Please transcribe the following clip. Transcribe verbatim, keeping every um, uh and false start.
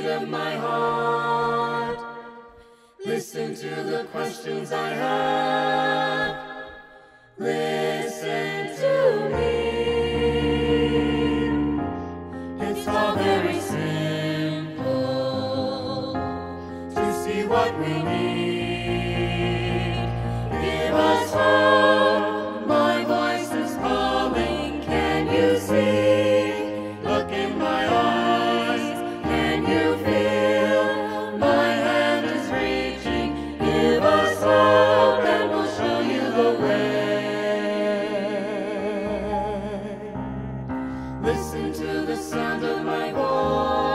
beat of my heart. Listen to the questions I have. Listen to me. It's all very simple to see what we need. Give us hope. My voice is calling. Can you see? Look in my eyes. Can you feel? My hand is reaching. Give us hope and we'll show you the way. Listen to the sound of my voice.